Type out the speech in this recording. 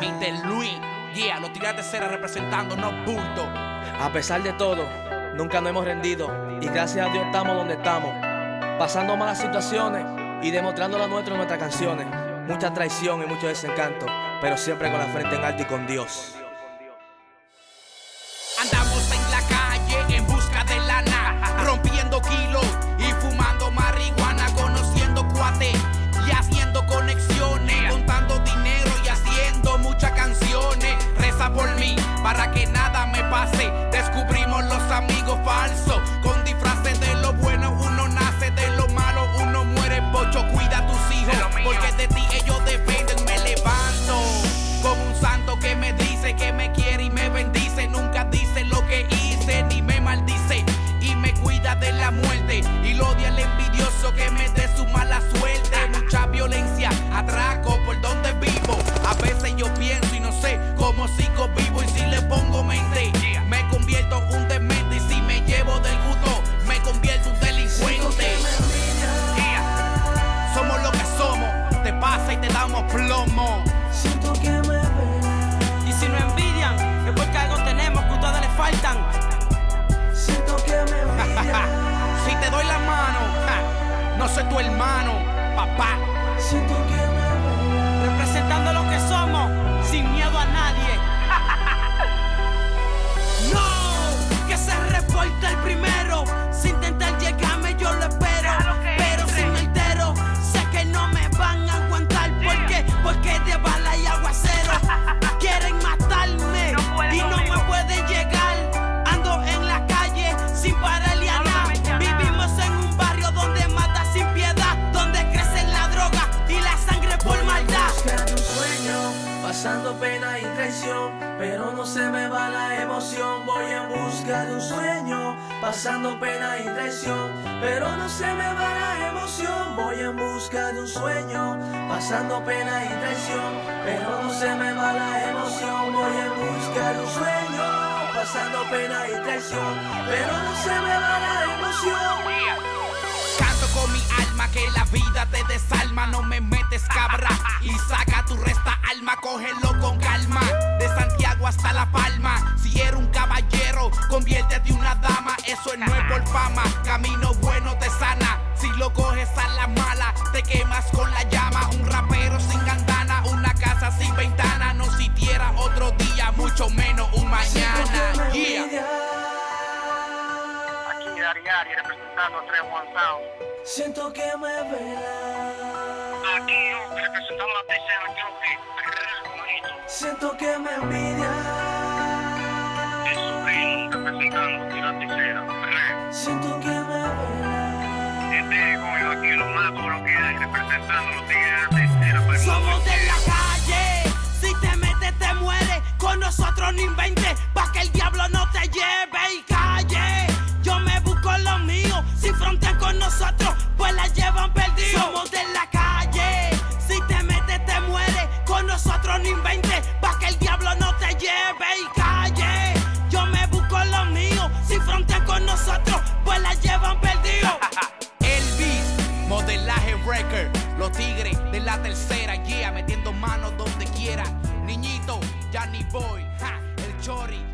Mr. Luis, yeah, los tigres de cera representando, no bulto. A pesar de todo, nunca nos hemos rendido y gracias a Dios estamos donde estamos, pasando malas situaciones y demostrando lo nuestro en nuestras canciones. Mucha traición y mucho desencanto, pero siempre con la frente en alto y con Dios. Andamos en la calle en busca de lana, rompiendo kilos y fumando marihuana, conociendo cuates y haciendo conexiones, contando dinero y haciendo muchas canciones. Reza por mí para que nada me pase. Descubrimos los amigos falsos con disfraces de lo bueno. Uno nace de lo malo, uno muere. Pocho, cuida a tus hijos porque de ti ellos dependen. Me levanto como un santo que me dice que me quiere y me bendice. Nunca dice lo que hice ni me maldice y me cuida de la muerte y lo odia el envidioso que me dé su mala suerte. Mucha violencia, atraco por donde vivo. A veces yo pienso y no sé cómo sigo vivo, y si le pongo mente me convierto en un demente, y si me llevo del gusto me convierto en un delincuente. Somos lo que somos, te pasa y te damos plomo. Siento que me ven. Y si no envidian, es porque algo tenemos que a ustedes les faltan. Siento que me envidian. Si te doy la mano, no soy tu hermano, papá. Siento que me ven. Representando lo que somos, sin miedo a nadie. No, que se reporte el primero. Si intentar llegarme yo lo espero, pero si me entero, sé que no me van a aguantar. ¿Por qué? Porque de bala y aguacero quieren matarme y no me pueden llegar. Ando en la calle sin pararle a nada. Vivimos en un barrio donde mata sin piedad, donde crecen la droga y la sangre por maldad. Buscando un sueño, pasando pena y traición, pero no se me va la emoción. Voy en busca de un sueño, pasando pena y traición, pero no se me va la emoción. Voy en busca de un sueño, pasando pena y traición, pero no se me va la emoción. Voy en busca de un sueño, pasando pena y traición, pero no se me va la emoción. Canto con mi alma que la vida te desalma. No me metes cabra y saca tu resta alma. Cógelo con calma, de Santiago hasta La Palma. Si eres un caballero, conviértete en una dama. Eso no es por fama, camino bueno te sana. Si lo coges a la mala, te quemas con la llama. Un rapero sin bandana, una casa sin ventana. No siquiera otro día, mucho menos un mañana. Yeah. Ari representando a 3-1 Sound. Siento que me vean. Aquí representando a tercera Club. Siento que me envidian. El sobrino representando a la tercera. Siento que me vean. Este coño aquí lo mato lo que hay representando los tigres de tercera. Somos de la calle, si te metes te mueres. Con nosotros no inventes, pa' que el diablo no te lleve y calle. Yo me busco lo mío, si frontean con nosotros, pues la llevan perdido. Somos de la calle, si te metes te mueres. Con nosotros no inventes, pa' que el diablo no te lleve y calle. Yo me busco lo mío, si frontean con nosotros, pues la llevan perdido. Elvis, modelaje record, los tigres de la tercera, yeah, metiendo manos donde quiera. Niñito, Johnny Boy, el Chori.